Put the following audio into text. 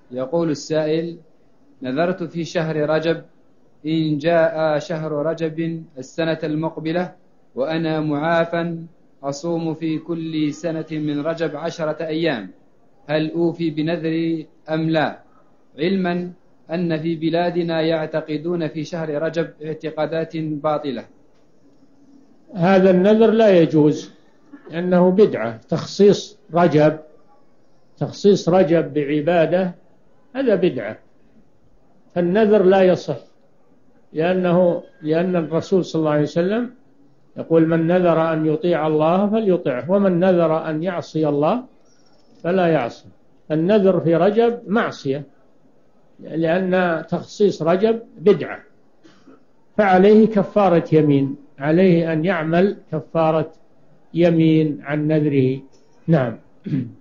يقول السائل: نذرت في شهر رجب إن جاء شهر رجب السنة المقبلة وأنا معافى أصوم في كل سنة من رجب 10 أيام، هل أوفي بنذري أم لا؟ علما أن في بلادنا يعتقدون في شهر رجب اعتقادات باطلة. هذا النذر لا يجوز لأنه بدعة. تخصيص رجب بعبادة هذا بدعة، فالنذر لا يصح، لأن الرسول صلى الله عليه وسلم يقول: من نذر أن يطيع الله فليطعه، ومن نذر أن يعصي الله فلا يعصي. النذر في رجب معصية، لأن تخصيص رجب بدعة، فعليه كفارة يمين، عليه أن يعمل كفارة يمين عن نذره. نعم.